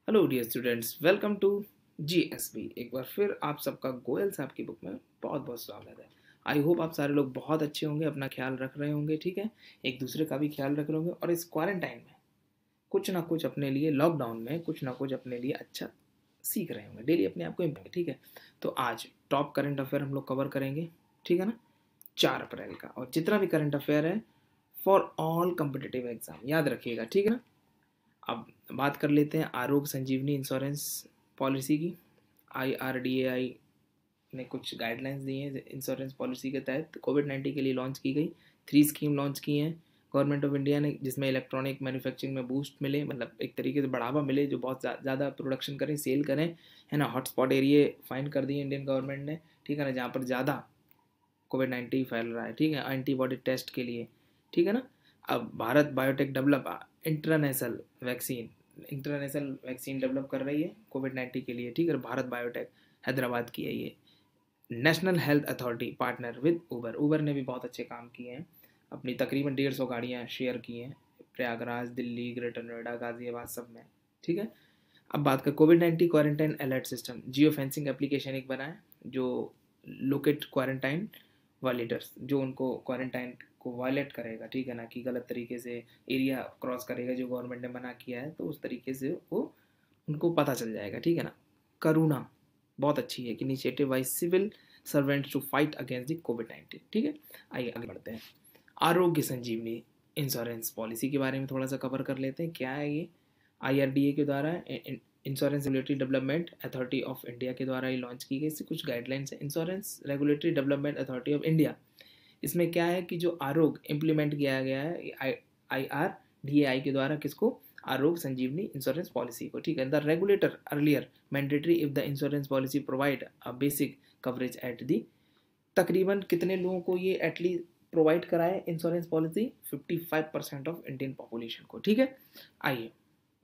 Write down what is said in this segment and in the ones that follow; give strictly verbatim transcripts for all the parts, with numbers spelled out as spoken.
Hello dear students, welcome to G S B. एक बार फिर आप सबका गोयल साहब की बुक में बहुत बहुत स्वागत है। आई होप आप सारे लोग बहुत अच्छे होंगे, अपना ख्याल रख रहे होंगे, ठीक है। एक दूसरे का भी ख्याल रख रहे होंगे और इस क्वारंटाइन में कुछ ना कुछ अपने लिए, लॉकडाउन में कुछ ना कुछ अपने लिए अच्छा सीख रहे होंगे, डेली अपने आप को इम्प्रूव, ठीक है। तो आज टॉप करंट अफेयर हम लोग कवर करेंगे, ठीक है ना, चार अप्रैल का। और जितना भी करंट अफेयर है फॉर ऑल कम्पिटिटिव एग्जाम याद रखिएगा, ठीक है ना। अब बात कर लेते हैं आरोग्य संजीवनी इंश्योरेंस पॉलिसी की। आई आर डी ए आई ने कुछ गाइडलाइंस दी हैं इंश्योरेंस पॉलिसी के तहत कोविड नाइन्टीन के लिए लॉन्च की गई। थ्री स्कीम लॉन्च की हैं गवर्नमेंट ऑफ इंडिया ने, जिसमें इलेक्ट्रॉनिक मैन्युफैक्चरिंग में बूस्ट मिले, मतलब एक तरीके से बढ़ावा मिले, जो बहुत ज़्यादा प्रोडक्शन करें, सेल करें, है ना। हॉटस्पॉट एरिया फाइंड कर दिए इंडियन गवर्नमेंट ने, ठीक है ना, जहाँ पर ज़्यादा कोविड नाइन्टीन फैल रहा है, ठीक है, एंटीबॉडी टेस्ट के लिए, ठीक है ना। अब Bharat Biotech develop international vaccine international vaccine develop कर रही है कोविड नाइन्टीन के लिए, ठीक है। भारत बायोटेक हैदराबाद की है ये। National health authority partner with Uber Uber ने भी बहुत अच्छे काम किए हैं, अपनी तकरीबन डेढ़ सौ गाड़ियाँ शेयर की हैं प्रयागराज, दिल्ली, ग्रेटर नोएडा, गाजियाबाद, सब में, ठीक है। अब बात कर COVID nineteen quarantine alert system, geo fencing application एक बना है जो लोकेट क्वारंटाइन वायलेटर्स, जो उनको क्वारंटाइन को वायलेट करेगा, ठीक है ना, कि गलत तरीके से एरिया क्रॉस करेगा जो गवर्नमेंट ने मना किया है, तो उस तरीके से वो उनको पता चल जाएगा, ठीक है ना। करुणा बहुत अच्छी है, initiative by civil servants to fight against the COVID nineteen, ठीक है। आइए आगे बढ़ते हैं। आरोग्य संजीवनी इंश्योरेंस पॉलिसी के बारे में थोड़ा सा कवर कर लेते हैं। क्या है ये? आई आर डी ए के द्वारा, insurance regulatory development authority of India के द्वारा ये लॉन्च की गई। इससे कुछ गाइडलाइंस है। Insurance regulatory development authority of India, इसमें क्या है कि जो आरोग्य इम्प्लीमेंट किया गया है आई आर डी ए आई के द्वारा, किसको? आरोग्य संजीवनी इंश्योरेंस पॉलिसी को, ठीक है। The regulator earlier mandatory if the insurance policy provide a basic coverage at the, तकरीबन कितने लोगों को ये एटलीस्ट प्रोवाइड कराए insurance policy? Fifty five percent of Indian population को, ठीक है। आइए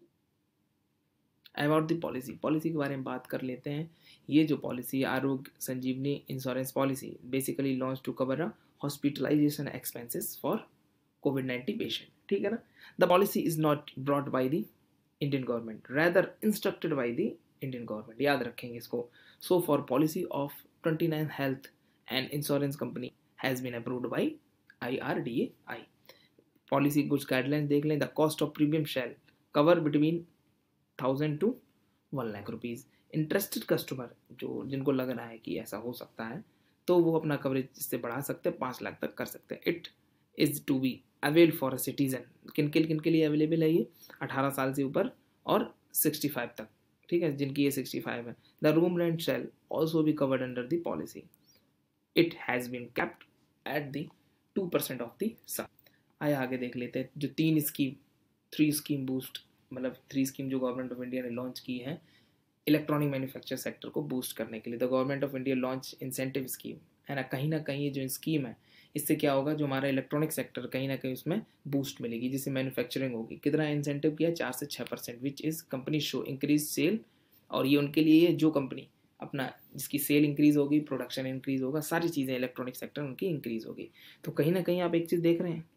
अबाउट द पॉलिसी पॉलिसी के बारे में बात कर लेते हैं। ये जो policy Arogya Sanjeevani insurance policy basically launch to cover a hospitalisation expenses for covid nineteen patient, ठीक है ना। The policy is not brought by the Indian government, rather instructed by the Indian government, याद रखेंगे इसको। So for policy of twenty nine health and insurance company has been approved by I R D A I. Policy कुछ guidelines देख लें। The cost of premium shall cover between thousand two one lakh rupees. Interested customer, जो जिनको लग रहा है कि ऐसा हो सकता है, तो वो अपना कवरेज इससे बढ़ा सकते हैं, पाँच लाख तक कर सकते हैं। It is to be avail for a citizen, किन किन किन के लिए अवेलेबल है ये? अठारह साल से ऊपर और सिक्सटी फाइव तक, ठीक है, जिनकी ये सिक्सटी फाइव है। The room rent shall also be covered under the policy. It has been capped at the two percent of the sum. आइए आगे देख लेते हैं जो तीन स्कीम, थ्री स्कीम बूस्ट, मतलब थ्री स्कीम जो गवर्नमेंट ऑफ इंडिया ने लॉन्च की है इलेक्ट्रॉनिक मैन्युफैक्चर सेक्टर को बूस्ट करने के लिए। The government of India launch incentive scheme, है ना। कहीं ना कहीं ये जो स्कीम है, इससे क्या होगा, जो हमारा इलेक्ट्रॉनिक सेक्टर कहीं ना कहीं उसमें बूस्ट मिलेगी, जिससे मैन्युफैक्चरिंग होगी। कितना इंसेंटिव किया? चार से छः percent, which is company show increase sale. और ये उनके लिए, जो कंपनी अपना जिसकी सेल इंक्रीज होगी, प्रोडक्शन इंक्रीज होगा, सारी चीज़ें इलेक्ट्रॉनिक सेक्टर उनकी इंक्रीज होगी। तो कहीं ना कहीं आप एक चीज़ देख रहे हैं,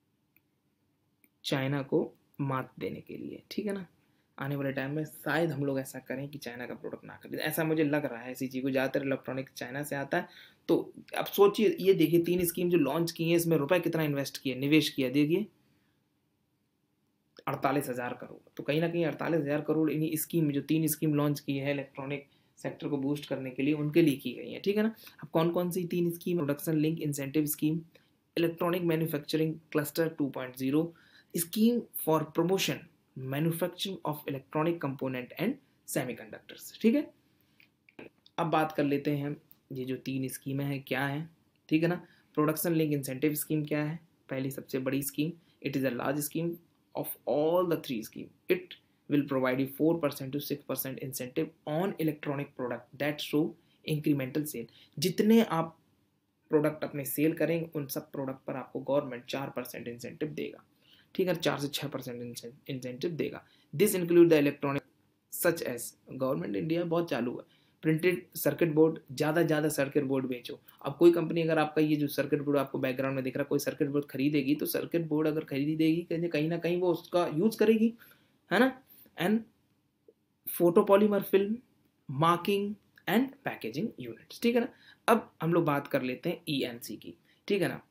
चाइना को मात देने के लिए, ठीक है ना। आने वाले टाइम में शायद हम लोग ऐसा करें कि चाइना का प्रोडक्ट ना खरीदें, ऐसा मुझे लग रहा है। ऐसी चीज़ को ज़्यादातर इलेक्ट्रॉनिक चाइना से आता है। तो अब सोचिए, ये देखिए तीन स्कीम जो लॉन्च की है, इसमें रुपए कितना इन्वेस्ट किया, निवेश किया, देखिए अड़तालीस हज़ार करोड़। तो कहीं ना कहीं अड़तालीस हज़ार करोड़ इन्हीं स्कीम में, जो तीन स्कीम लॉन्च की है इलेक्ट्रॉनिक सेक्टर को बूस्ट करने के लिए, उनके लिए की गई है, ठीक है ना। अब कौन कौन सी तीन scheme? Production link incentive scheme, electronic manufacturing cluster two point zero, scheme for promotion manufacturing of electronic component and semiconductors, ठीक है। अब बात कर लेते हैं ये जो तीन स्कीमें हैं क्या है, ठीक है ना। प्रोडक्शन लिंक इंसेंटिव स्कीम क्या है? पहली सबसे बड़ी scheme, it is a large scheme of all the three scheme. It will provide you four percent to six percent incentive on electronic product that show incremental sale। जितने आप product अपने cell करेंगे, उन सब प्रोडक्ट पर आपको government चार percent incentive देगा, ठीक है, चार से छः परसेंट इंसेंटिव देगा। This include the electronic such as, government India बहुत चालू है, प्रिंटेड सर्किट बोर्ड, ज़्यादा ज़्यादा सर्किट बोर्ड बेचो। अब कोई कंपनी अगर आपका ये जो सर्किट बोर्ड आपको बैकग्राउंड में दिख रहा है, कोई सर्किट बोर्ड खरीदेगी, तो सर्किट बोर्ड अगर खरीदेगी कहीं ना कहीं वो उसका यूज़ करेगी, है ना। And photopolymer film, marking and packaging units, ठीक है ना। अब हम लोग बात कर लेते हैं ईएमसी की, ठीक है ना।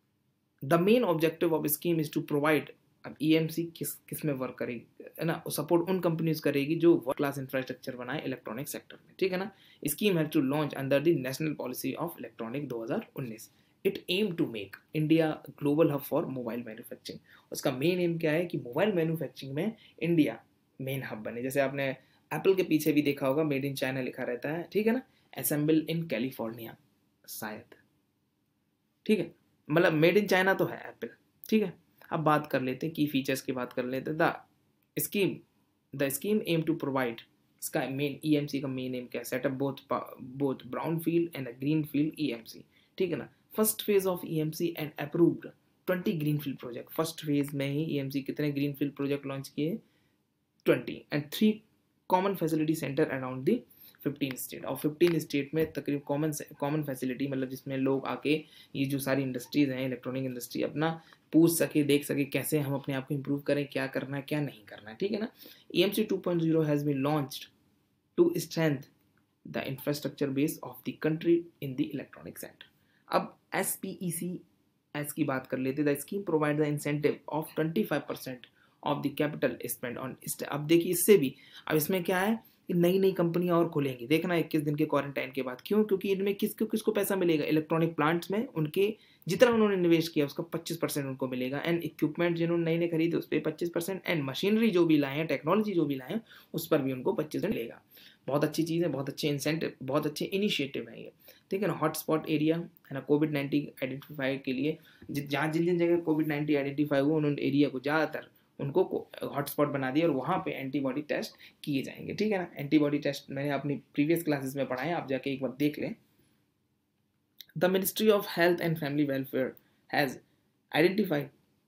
The main objective of scheme is to provide, अब ईएमसी किस किस में वर्क करेगी, है ना, सपोर्ट उन कंपनीज करेगी जो वर्ल्ड क्लास इंफ्रास्ट्रक्चर बनाए इलेक्ट्रॉनिक सेक्टर में, ठीक है ना। Scheme have to launch under the national policy of electronic दो हज़ार उन्नीस। It aim to make India global hub for mobile manufacturing. उसका मेन एम क्या है कि मोबाइल मैन्युफैक्चरिंग में इंडिया मेन हब बने। जैसे आपने एप्पल के पीछे भी देखा होगा मेड इन चाइना लिखा रहता है, ठीक है ना, असेंबल इन कैलिफोर्निया शायद, ठीक है, मतलब मेड इन चाइना तो है एप्पल, ठीक है। अब बात कर लेते हैं की फीचर्स की बात कर लेते हैं। The scheme the scheme aim to provide, इसका मेन ईएमसी का मेन एम क्या है, setup both both brown field and green field EMC, ठीक है ना। First phase of EMC and approved twenty green field project. First phase में ही EMC कितने ग्रीन फील्ड प्रोजेक्ट लॉन्च किए, twenty, and three common facility centre around the fifteen state. और fifteen state में तकरीबन कॉमन कॉमन फैसिलिटी, मतलब जिसमें लोग आके ये जो सारी इंडस्ट्रीज हैं इलेक्ट्रॉनिक इंडस्ट्री अपना पूछ सके, देख सके कैसे हम अपने आप को इम्प्रूव करें, क्या करना है क्या नहीं करना है, ठीक है ना। E M C two point zero has been launched to strength the infrastructure base of the country in the electronic sector. अब S P E C S की बात कर लेते, the scheme provide the incentive of twenty five percent of the capital spend on. अब देखिए इससे भी, अब इसमें क्या है कि नई नई कंपनियां और खुलेंगी, देखना इक्कीस दिन के क्वारंटाइन के बाद। क्यों? क्योंकि इनमें किसको किसको पैसा मिलेगा, इलेक्ट्रॉनिक प्लांट्स में उनके जितना उन्होंने निवेश किया उसका पच्चीस परसेंट उनको मिलेगा, एंड इक्विपमेंट जिन्होंने नए नए खरीदे उस पर पच्चीस परसेंट, एंड मशीनरी जो भी लाए हैं, टेक्नोलॉजी जो भी लाए हैं उस पर भी उनको पच्चीस परसेंट मिलेगा। बहुत अच्छी चीज़ है, बहुत अच्छे इंसेंटिव, बहुत अच्छे इनिशिएटिव है ये, ठीक है ना। हॉटस्पॉट एरिया है ना, कोविड नाइन्टीन आइडेंटिफाई के लिए जहाँ जिन जिन जगह कोविड नाइन्टीन आइडेंटिफाई हुआ उन एरिया को ज़्यादातर उनको हॉटस्पॉट बना दिया और वहाँ पे एंटीबॉडी टेस्ट किए जाएंगे, ठीक है ना। एंटीबॉडी टेस्ट मैंने अपनी प्रीवियस क्लासेस में पढ़ाया, आप जाके एक बार देख लें। The ministry of health and family welfare has identified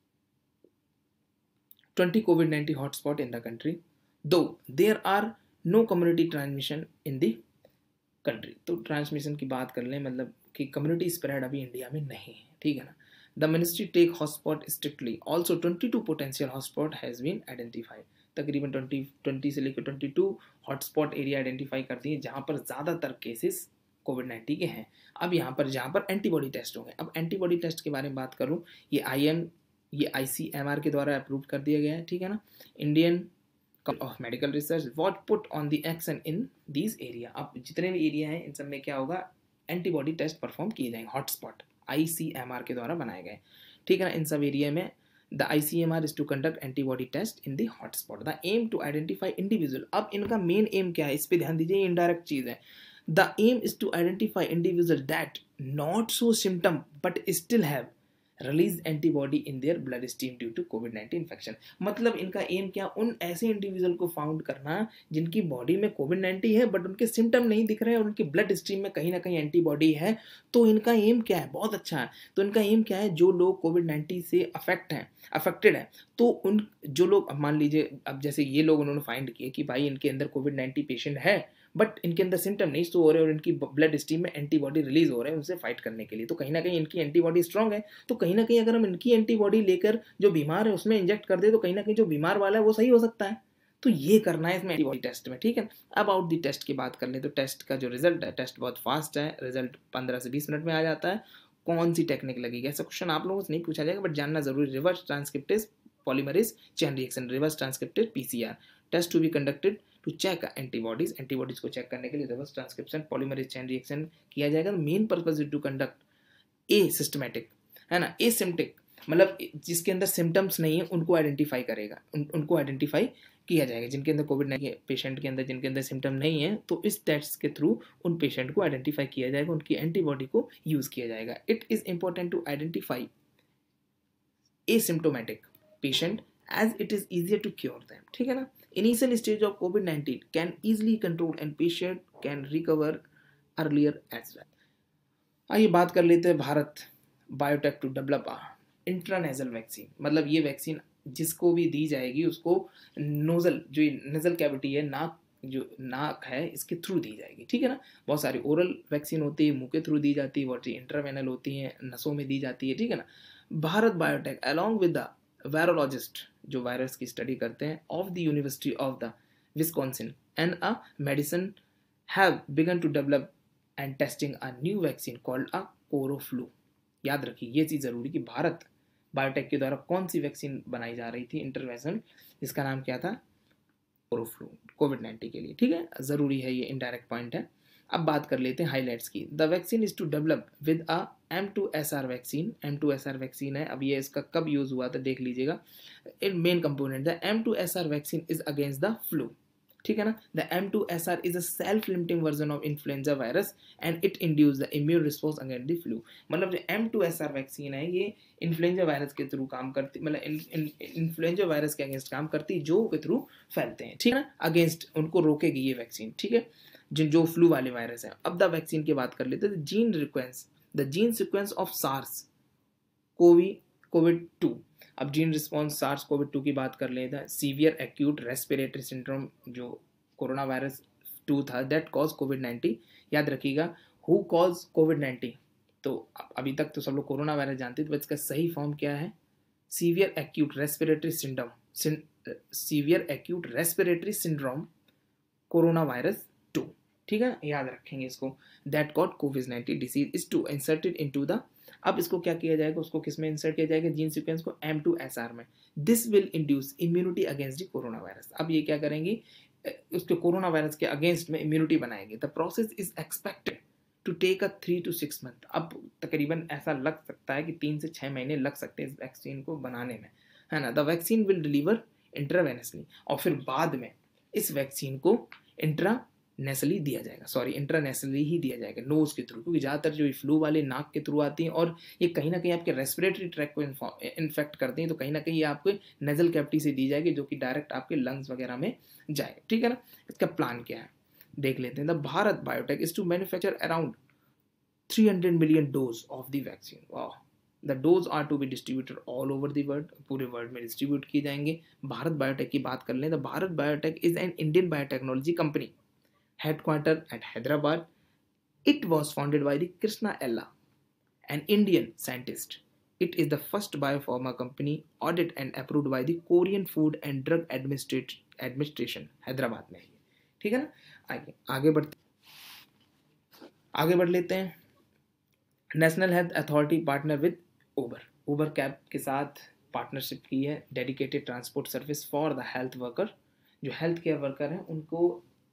twenty covid nineteen hotspot in the country, though there are no community transmission in the country. तो ट्रांसमिशन की बात कर लें, मतलब कि कम्युनिटी स्प्रेड अभी इंडिया में नहीं है, ठीक है ना। The ministry take hotspot strictly, also twenty two potential hotspot has been identified. तकरीबन ट्वेंटी ट्वेंटी से लेकर twenty two hotspot area identify कर दिए जहाँ पर ज़्यादातर केसेस कोविड नाइन्टीन के हैं। अब यहाँ पर जहाँ पर एंटीबॉडी टेस्ट होंगे, अब एंटीबॉडी टेस्ट के बारे में बात करूँ, ये आई एम ये आई सी एम आर के द्वारा अप्रूव कर दिया गया है, ठीक है ना। Indian of medical research what put on the action in this area. अब जितने भी एरिया हैं इन सब में क्या होगा, एंटीबॉडी टेस्ट परफॉर्म किए जाएंगे, hotspot I C M R के द्वारा बनाए गए, ठीक है ना। इन सब एरिया में the I C M R is to conduct antibody test in the hotspot. The M to identify individual. अब इनका मेन एम क्या है, इस पर ध्यान दीजिए, इनडायरेक्ट चीज़ है। The aim is to identify individual that not show symptom but still have release antibody in their blood stream due to covid nineteen infection. मतलब इनका एम क्या, उन ऐसे इंडिविजुअल को फाउंड करना जिनकी बॉडी में कोविड नाइन्टीन है बट उनके सिम्टम नहीं दिख रहे हैं और उनके ब्लड स्ट्रीम में कहीं ना कहीं एंटीबॉडी है। तो इनका एम क्या है, बहुत अच्छा है। तो इनका एम क्या है, जो लोग कोविड नाइन्टीन से अफेक्ट हैं अफेक्टेड है, तो उन जो लोग, अब मान लीजिए अब जैसे ये लोग उन्होंने फाइंड किए कि भाई इनके अंदर कोविड नाइन्टीन पेशेंट है बट इनके अंदर सिम्टम नहीं शो हो रहे और इनकी ब्लड स्ट्रीम में एंटीबॉडी रिलीज हो रहे हैं उनसे फाइट करने के लिए, तो कहीं ना कहीं इनकी एंटीबॉडी स्ट्रांग है। तो कहीं ना कहीं अगर हम इनकी एंटीबॉडी लेकर जो बीमार है उसमें इंजेक्ट कर दे तो कहीं ना कहीं जो बीमार वाला है वो सही हो सकता है। तो ये करना है इसमें एंटीबॉडी टेस्ट में, ठीक है। अब आउट दी टेस्ट की बात कर ले तो टेस्ट का जो रिजल्ट है, टेस्ट बहुत फास्ट है, रिजल्ट पंद्रह से बीस मिनट में आ जाता है। कौन सी टेक्निक लगेगी, ऐसा क्वेश्चन आप लोगों से नहीं पूछा जाएगा बट जानना जरूरी। Reverse transcriptase polymerase chain reaction, reverse transcriptase PCR test to be conducted to check antibodies. Antibodies को चेक करने के लिए reverse transcription polymerase chain reaction किया जाएगा। Main purpose is to conduct a systematic, है ना, ए सिम्टिक, मतलब जिसके अंदर सिम्टम्स नहीं है उनको आइडेंटिफाई करेगा, उन, उनको आइडेंटिफाई किया जाएगा। जिनके अंदर कोविड नाइन्टीन पेशेंट के अंदर जिनके अंदर सिम्टम नहीं है तो इस टेस्ट के थ्रू उन पेशेंट को आइडेंटिफाई किया जाएगा, उनकी एंटीबॉडी को यूज किया जाएगा। It is important to identify asymptomatic patient as it is easier to cure them, ठीक है ना। Initial stage of covid nineteen can easily control and patient can recover earlier as well। आइए बात कर लेते हैं Bharat Biotech to develop intranasal vaccine. मतलब ये वैक्सीन जिसको भी दी जाएगी उसको नोजल, जो नेजल कैविटी है, नाक जो नाक है इसके थ्रू दी जाएगी, ठीक है ना। बहुत सारी ओरल वैक्सीन होती है, मुंह के थ्रू दी जाती है, बहुत सी इंट्रावेनल होती है, नसों में दी जाती है, ठीक है ना। Bharat Biotech along with the virologist जो वायरस की स्टडी करते हैं of the university of the Wisconsin and a medicine have begun to develop and testing a new vaccine called a CoroFlu. याद रखिए ये चीज़ ज़रूरी कि भारत बायोटेक के द्वारा कौन सी वैक्सीन बनाई जा रही थी इंटरवेंशन, जिसका नाम क्या था, कोरोफ्लू, कोविड नाइन्टीन के लिए। ठीक है, ज़रूरी है, ये इनडायरेक्ट पॉइंट है। अब बात कर लेते हैं हाईलाइट्स की। The vaccine is to develop with a M two S R vaccine. M two S R vaccine है। अब ये इसका कब यूज़ हुआ था देख लीजिएगा। In main component the M two S R vaccine is against the flu. ठीक है ना। The M two S R is a self limiting version of influenza virus and it induce the immune response against the flu. मतलब जो M two S R vaccine है ये influenza virus के through काम करती, मतलब इन्फ्लुएंजा वायरस के against काम करती जो के थ्रू फैलते हैं। ठीक है ना, अगेंस्ट उनको रोकेगी ये वैक्सीन। ठीक है, जिन जो फ्लू वाले वायरस हैं। अब द वैक्सीन की बात कर लेते हैं। Gene sequence the gene sequence of SARS CoV covid two. अब gene response SARS covid two की बात कर लेते हैं। सीवियर एक्यूट रेस्पिरेटरी सिंड्रोम जो कोरोना वायरस टू था दैट कॉज कोविड नाइन्टीन। याद रखिएगा हु कॉज कोविड नाइन्टीन। तो अभी तक तो सब लोग कोरोना वायरस जानते थे, तो इसका सही फॉर्म क्या है, severe acute respiratory syndrome, severe acute respiratory syndrome corona virus two. ठीक है, याद रखेंगे इसको। That caught covid nineteen disease is to inserted into the. अब इसको क्या किया जाएगा, उसको किस में इंसर्ट किया जाएगा, जीन सीक्वेंस को एम टू एस आर में। This will induce immunity against the corona virus. अब ये क्या करेंगे, उसके कोरोना वायरस के अगेंस्ट में इम्यूनिटी बनाएंगे। The process is expected to take a three to six month. अब तकरीबन ऐसा लग सकता है कि तीन से छः महीने लग सकते हैं इस वैक्सीन को बनाने में, है ना। The vaccine will deliver intravenously, और फिर बाद में इस वैक्सीन को इंट्रा नेसली दिया जाएगा, सॉरी इंट्रानेसली ही दिया जाएगा, नोज के थ्रू, क्योंकि ज़्यादातर जो फ्लू वाले नाक के थ्रू आती हैं और ये कहीं ना कहीं आपके रेस्पिरेटरी ट्रैक को इन्फेक्ट करती हैं, तो कहीं ना कहीं ये आपको नेजल कैविटी से दी जाएगी जो कि डायरेक्ट आपके लंग्स वगैरह में जाए। ठीक है ना। इसका प्लान क्या है देख लेते हैं। The Bharat Biotech is to manufacture around three hundred million dose of the vaccine. वाह। The dose are to be distributed all over the world, पूरे वर्ल्ड में डिस्ट्रीब्यूट किए जाएंगे। भारत बायोटेक की बात कर लें तो Bharat Biotech is an Indian biotechnology company headquartered at Hyderabad. It was founded by the Krishna Ella, an Indian scientist. It is the first biopharma company audited and approved by the Korean Food and Drug Administration, Hyderabad में। ठीक है ना। आगे आगे बढ़ते आगे बढ़ लेते हैं। National health authority partner with Uber. Uber cab के साथ पार्टनरशिप की है। Dedicated transport service for the health worker. जो हेल्थ केयर वर्कर हैं उनको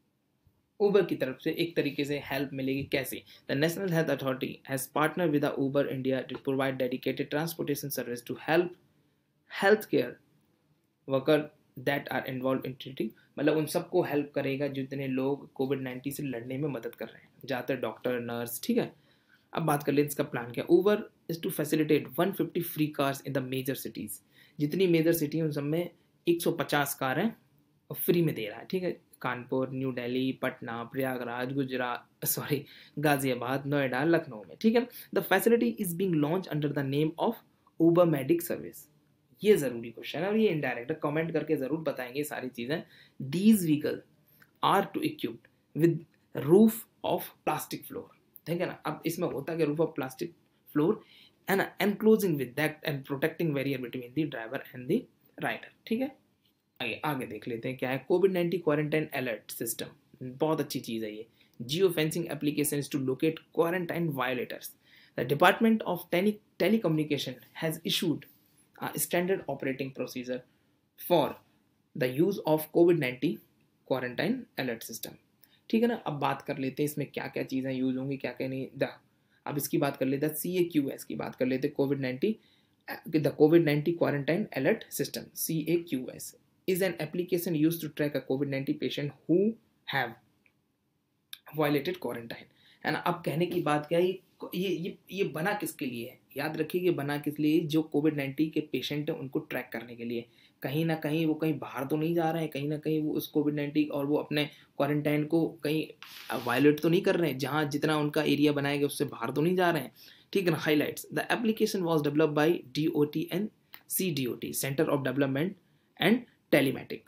उबर की तरफ से एक तरीके से हेल्प मिलेगी। कैसे, the national health authority has partner with Uber India to provide dedicated transportation service to help health care worker that are involve in treating. मतलब उन सबको हेल्प करेगा जितने लोग कोविड नाइन्टीन से लड़ने में मदद कर रहे हैं, ज़्यादातर डॉक्टर, नर्स। ठीक है। अब बात कर लेते इसका प्लान क्या। Uber is to facilitate one fifty free cars in the major cities. जितनी मेजर सिटी है उन सब में एक सौ पचास कार हैं फ्री में दे रहा है। ठीक है, कानपुर, न्यू दिल्ली, पटना, प्रयागराज, गुजरात, सॉरी गाजियाबाद, नोएडा, लखनऊ में। ठीक है। The facility is being launch under the name of Uber medic service. ये जरूरी क्वेश्चन है और ये इनडायरेक्ट कमेंट करके जरूर बताएंगे सारी चीजें। These vehicle are to equipped with roof of plastic floor. ठीक है ना। अब इसमें होता है रूफ ऑफ प्लास्टिक फ्लोर है ना, enclosing with that and protecting barrier between the driver and the rider. ठीक है। आगे आगे देख लेते हैं क्या है। COVID nineteen quarantine alert system, बहुत अच्छी चीज़ है ये। Geo fencing application to locate quarantine violators. The department of telecommunication has issued a standard operating procedure for the use of COVID nineteen quarantine alert system. ठीक है ना। अब बात कर लेते हैं इसमें क्या क्या चीज़ें यूज होंगी, क्या क्या नहीं। द अब इसकी बात कर लेते हैं सी ए क्यू एस की बात कर लेते हैं। COVID nineteen the COVID nineteen quarantine alert system, C A Q S is an application used to track a COVID nineteen patient who have violated quarantine। है ना। अब कहने की बात क्या है, ये ये ये बना किसके लिए है, याद रखिए ये बना किस लिए, जो कोविड नाइन्टीन के पेशेंट हैं उनको ट्रैक करने के लिए। कहीं ना कहीं वो कहीं बाहर तो नहीं जा रहे हैं, कहीं ना कहीं वो उस कोविड नाइन्टीन और वो अपने क्वारंटाइन को कहीं वायलेट तो नहीं कर रहे हैं, जहाँ जितना उनका एरिया बनाया गया उससे बाहर तो नहीं जा रहे हैं। ठीक है ना। Highlights the application was developed by D O T and C D O T, centre of development and telematic,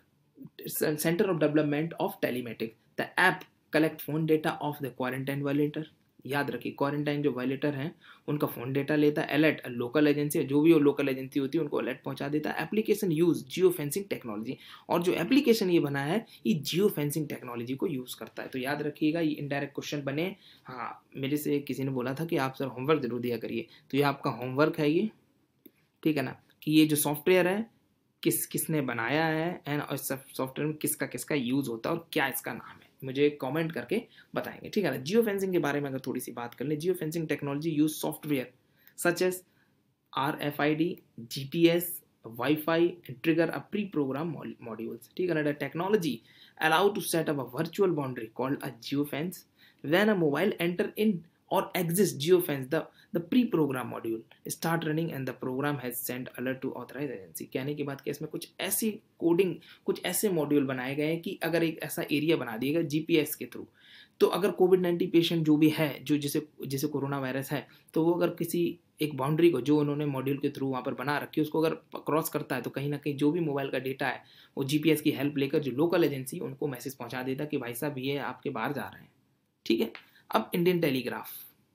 center of development of telematic. The app collect phone data of the quarantine violator, याद रखिए, quarantine जो violator हैं उनका phone data लेता है, alert local agency, जो भी वो लोकल एजेंसी होती है उनको अलर्ट पहुंचा देता है। Application use geo fencing technology, और जो एप्लीकेशन ये बना है ये जियो फेंसिंग टेक्नोलॉजी को यूज़ करता है। तो याद रखिएगा, ये इनडायरेक्ट क्वेश्चन बने। हाँ, मेरे से किसी ने बोला था कि आप सर होमवर्क जरूर दिया करिए, तो ये आपका होमवर्क है ये, ठीक है ना, कि ये जो सॉफ्टवेयर है किस किसने बनाया है एंड इस सॉफ्टवेयर में किसका किसका यूज़ होता है और क्या इसका नाम है, मुझे कमेंट करके बताएंगे, ठीक है ना। जियो फेंसिंग के बारे में अगर थोड़ी सी बात कर लें, geo fencing technology use software such as R F I D, G P S, wifi and trigger a pre-program modules, ठीक है ना। The technology allow to set up a virtual boundary called a geofence when a mobile enter in or exist geofence, the the pre-program module start running and the program has sent alert to authorized agency। कहने की बात कि इसमें कुछ ऐसी coding, कुछ ऐसे module बनाए गए हैं कि अगर एक ऐसा एरिया बना दिएगा जीपीएस के थ्रू, तो अगर कोविड नाइन्टीन पेशेंट जो भी है, जो जिसे जिसे कोरोना वायरस है, तो वो अगर किसी एक बाउंड्री को जो उन्होंने मॉड्यूल के थ्रू वहाँ पर बना रखी है उसको अगर क्रॉस करता है, तो कहीं ना कहीं जो भी मोबाइल का डेटा है वो जीपीएस की हेल्प लेकर जो लोकल एजेंसी उनको मैसेज पहुँचा देता कि भाई साहब ये आपके बाहर जा रहे हैं, ठीक है। अब इंडियन टेलीग्राफ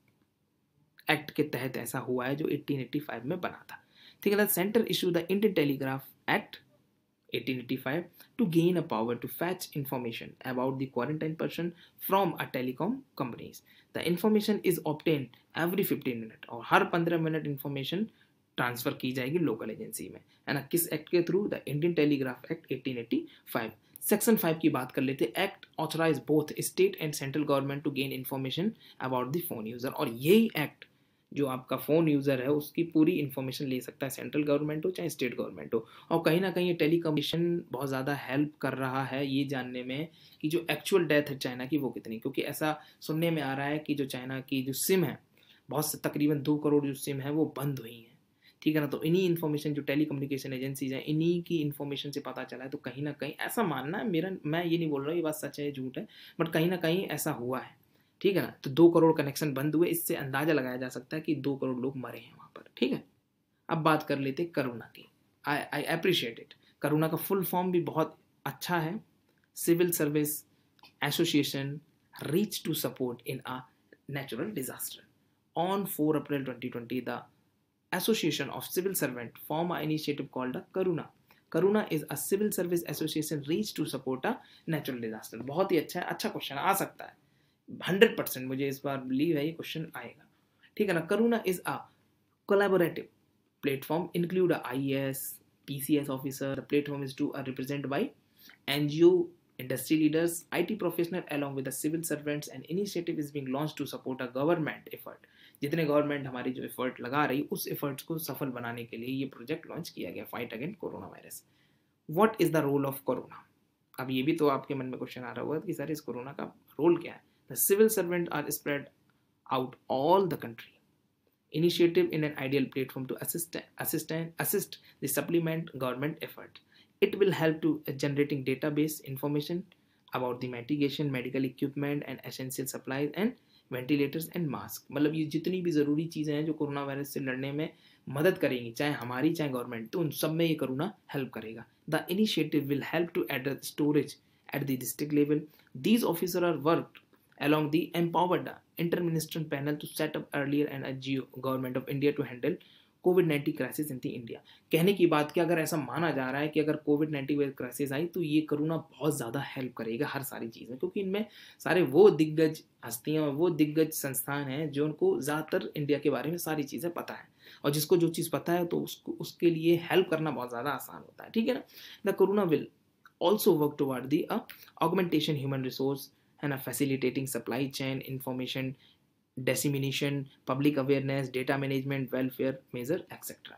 एक्ट के तहत ऐसा हुआ है जो अठारह सौ पचासी में बना था, ठीक है ना। Centre issue the Indian Telegraph Act eighteen eighty-five to gain a power to fetch information about the quarantined person from a telecom companies. The information is obtained every fifteen minutes और हर पंद्रह मिनट इंफॉर्मेशन ट्रांसफर की जाएगी local agency में, है ना। किस act के through? The Indian Telegraph Act eighteen eighty-five। Section five की बात कर लेते हैं। Act authorise both state and central government to gain information about the phone user, और यही एक्ट जो आपका फ़ोन यूज़र है उसकी पूरी इन्फॉर्मेशन ले सकता है, सेंट्रल गवर्नमेंट हो चाहे स्टेट गवर्नमेंट हो। और कहीं ना कहीं ये टेलीकम्युनिकेशन बहुत ज़्यादा हेल्प कर रहा है ये जानने में कि जो एक्चुअल डेथ है चाइना की वो कितनी, क्योंकि ऐसा सुनने में आ रहा है कि जो चाइना की जो सिम है, बहुत से तकरीबन दो करोड़ जो सिम है वो बंद हुई हैं, ठीक है ना। तो इन्हीं इन्फॉर्मेशन जो टेलीकम्युनिकेशन एजेंसीज हैं इन्हीं की इन्फॉर्मेशन से पता चला है। तो कहीं ना कहीं ऐसा मानना है मेरा, मैं ये नहीं बोल रहा हूँ ये बात सच है झूठ है, बट कहीं ना कहीं ऐसा हुआ है, ठीक है ना। तो दो करोड़ कनेक्शन बंद हुए, इससे अंदाजा लगाया जा सकता है कि दो करोड़ लोग मरे हैं वहाँ पर, ठीक है। अब बात कर लेते करुणा की। आई आई अप्रिशिएट इट। करुणा का फुल फॉर्म भी बहुत अच्छा है, civil service association reach to support in a natural disaster. On four April twenty twenty, the Association of Civil Servant formed an initiative called a Karuna. Karuna is a civil service association reach to support a natural disaster। बहुत ही अच्छा है, अच्छा question आ सकता है, hundred percent मुझे इस बार believe है ये क्वेश्चन आएगा, ठीक है ना। Karuna is a collaborative platform include I A S, P C S officer. The platform is to represent by NGO, industry leaders, I T professional along with the civil servants, and initiative is being launched to support a government effort। जितने government हमारी जो effort लगा रही उस efforts को सफल बनाने के लिए ये प्रोजेक्ट लॉन्च किया गया, fight against corona virus. What is the role of corona? अब ये भी तो आपके मन में क्वेश्चन आ रहा होगा कि सर इस कोरोना का रोल क्या है। The civil servants are spread out all the country. Initiative in an ideal platform to assist, assist, assist the supplement government effort. It will help to generating database information about the mitigation, medical equipment and essential supplies and ventilators and mask। मतलब ये जितनी भी ज़रूरी चीज़ें हैं जो corona virus से लड़ने में मदद करेंगी, चाहे हमारी चाहे गवर्नमेंट, तो उन सब में ये कोरोना हेल्प करेगा। The initiative will help to address storage at the district level. These officers are worked along the empowered interministerial panel to set up earlier and a G O government of India to handle COVID nineteen crisis in the India. कहने की बात कि अगर ऐसा माना जा रहा है कि अगर कोविड नाइन्टीन क्राइसिस आई तो ये कोरोना बहुत ज़्यादा हेल्प करेगा हर सारी चीज़ में, क्योंकि इनमें सारे वो दिग्गज हस्तियाँ और वो दिग्गज संस्थान हैं जो उनको ज़्यादातर इंडिया के बारे में सारी चीज़ें पता है, और जिसको जो चीज़ पता है तो उसको उसके लिए हेल्प करना बहुत ज़्यादा आसान होता है, ठीक है ना। The corona will also work toward the uh, augmentation human resource and a facilitating supply chain information dissemination, public awareness, data management, welfare measure etc।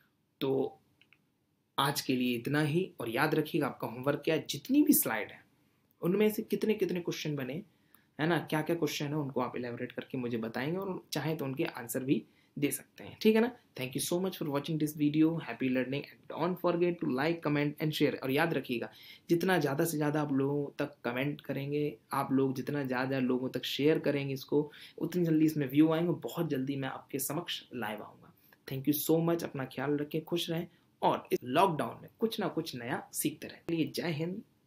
तो आज के लिए इतना ही, और याद रखिएगा आपका होमवर्क क्या है, जितनी भी स्लाइड है उनमें से कितने कितने क्वेश्चन बने है ना, क्या क्या क्वेश्चन है उनको आप एलेबोरेट करके मुझे बताएंगे और चाहे तो उनके आंसर भी दे सकते हैं, ठीक है ना। Thank you so much for watching this video, happy learning and don't forget to like comment and share. और याद रखिएगा जितना ज़्यादा से ज़्यादा आप लोगों तक कमेंट करेंगे, आप लोग जितना ज़्यादा लोगों तक शेयर करेंगे इसको, उतनी जल्दी इसमें व्यू आएंगे, बहुत जल्दी मैं आपके समक्ष लाइव आऊँगा। थैंक यू सो मच, अपना ख्याल रखें, खुश रहें और इस लॉकडाउन में कुछ ना कुछ नया सीखते रहें। जय हिंद,